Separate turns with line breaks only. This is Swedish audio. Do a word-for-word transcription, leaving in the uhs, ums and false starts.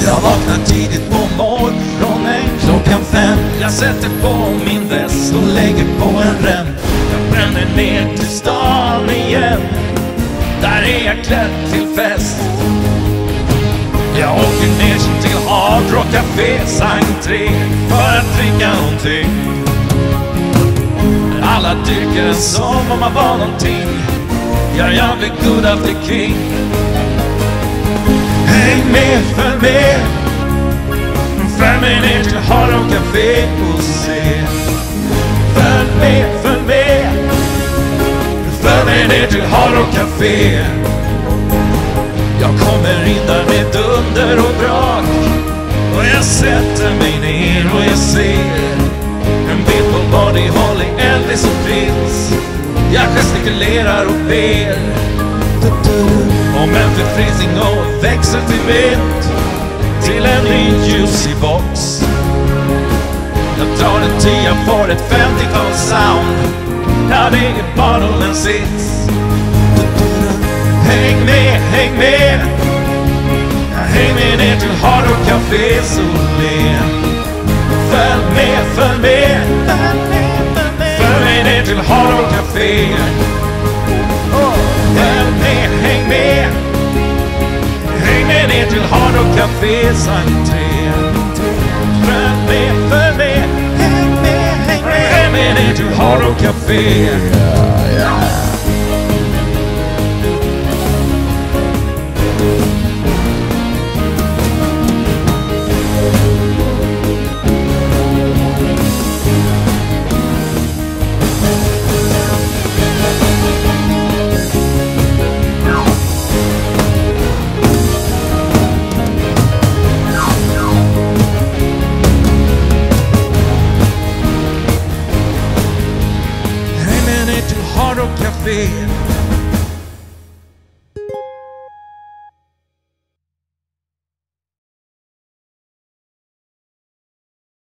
Jag vaknar tidigt på morgonen klockan fem. Jag sätter på min väst och lägger på en rem. Jag bränner ner till stan igen. Där är jag klädd till fest. Jag åker ner till Hard Rock Cafés entré för att dricka någonting. Alla dyker som om man var någonting. Ja, jag blir good of the king. Häng med, följ med. Följ med ner till Hard Rock Café och se. Följ med, följ med. Följ med ner till Hard Rock Café. Jag kommer in där med dunder och brak. Och jag sätter mig ner och jag ser en bild på Buddy Holly, Elvis och Prince. Jag gestikulerar och ber om en förfriskning och växer till vind till en ny juicy box. Jag drar en tia för ett femtiotal sound. Där det är bottle and sits. Häng med, häng med. Häng med ner till Hard Rock Café Solé. Följ med, följ med. Följ med ner till Hard Rock Café. Följ med, häng med. Häng med ner till Hard Rock Cafés entré. Följ med, följ med. Häng med, häng med. Häng med ner till Hard Rock Café. Hard Rock Café.